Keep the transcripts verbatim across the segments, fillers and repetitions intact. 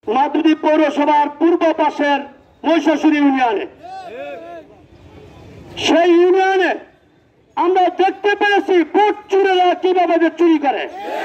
মাধুরী পৌরসভার পূর্ব পাশের মহিষাসুর ইউনিয়নে। সেই ইউনিয়নে আমরা দেখতে পেয়েছি ভোট চুরেরা কিভাবে চুরি করে।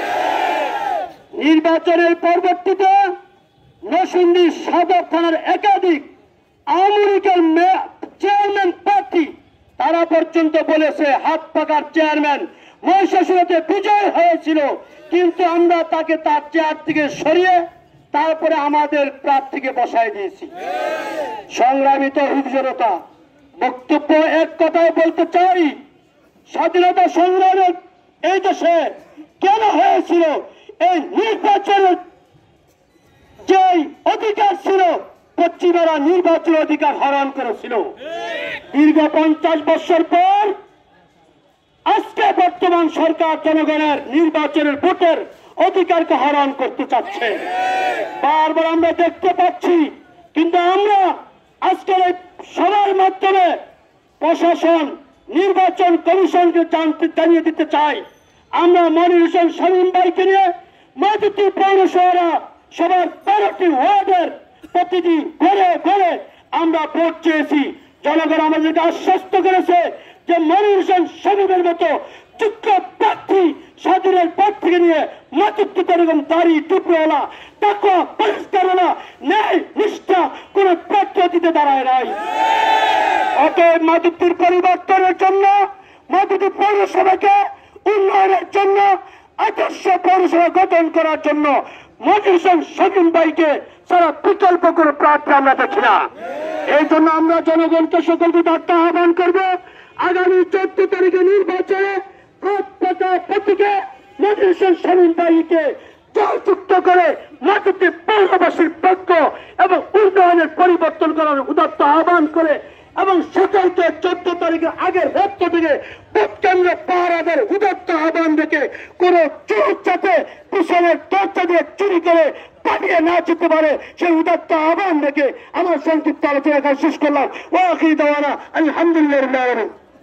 নির্বাচনের পরবর্তীতে নরসিংদী সদর থানার একাধিক আওয়ামী লীগের চেয়ারম্যান প্রার্থী তারা পর্যন্ত বলেছে হাত পাকার চেয়ারম্যান মহিষাসুরে বিজয় হয়েছিল, কিন্তু আমরা তাকে তার চেয়ার থেকে সরিয়ে তারপরে আমাদের প্রার্থীকে বসাই দিয়েছি। সংগ্রামী তৌহিদ জনতা, বক্তব্য এক কথায় বলতে চাই, স্বাধীনতা সংগ্রামের এই দেশে কেন হয়েছিল এই নির্বাচনের যে অধিকার ছিল পশ্চিমারা নির্বাচন অধিকার হরণ করেছিল। দীর্ঘ পঞ্চাশ বছর পর আজকে বর্তমান সরকার জনগণের নির্বাচনের ভোটের অধিকারকে হরণ করতে চাচ্ছে। বারবার আমরা দেখতে পাচ্ছি, কিন্তু আমরা আজকের এই সভার মাধ্যমে প্রশাসন নির্বাচন কমিশনকে জানতে জানিয়ে দিতে চাই, আমরা মনির হোসেন শামীম ভাইকে নিয়ে মাধুরী পৌরসভা সবার তেরোটি ওয়ার্ডের প্রতিটি ঘরে ঘরে আমরা ভোট চেয়েছি। জনগণ আমাদেরকে আশ্বস্ত করেছে যে মনির হোসেন শামীমের মতো যোগ্য প্রার্থী স্বাধীনের পর থেকে নিয়ে মাতৃত্ব এরকম দাড়ি টুকরোওয়ালা তাকওয়া পরিষ্কারওয়ালা ন্যায় নিষ্ঠা কোন প্রার্থী দিতে দাঁড়ায় নাই। অতএব মাধুরীর পরিবর্তনের জন্য, মাধুরী পৌরসভাকে উন্নয়নের জন্য, আদর্শ পৌরসভা গঠন করার জন্য মনির হোসেন শামীম ভাইকে সারা বিকল্প করে প্রার্থী আমরা দেখি না। এই জন্য আমরা জনগণকে সকলকে বার্তা আহ্বান করব, আগামী চোদ্দ তারিখে নির্বাচনে প্রতীকে মনির হোসেন শামীম ভাইকে জয়যুক্ত করে মাধুরী পৌরবাসীর পক্ষ এবং উন্নয়নের পরিবর্তন করার উদাত্ত আহ্বান করে এবং সকলকে চোদ্দ তারিখের আগের রাত্র থেকে ভোট কেন্দ্র পাহারাদের উদাত্ত আহ্বান রেখে কোন চোর যাতে পিছনের দরজা দিয়ে চুরি করে পাঠিয়ে না যেতে পারে সেই উদাত্ত আহ্বান রেখে আমার সংক্ষিপ্ত আলোচনা শেষ করলাম। ওয়া আখির দাওয়ানা আলহামদুলিল্লাহ।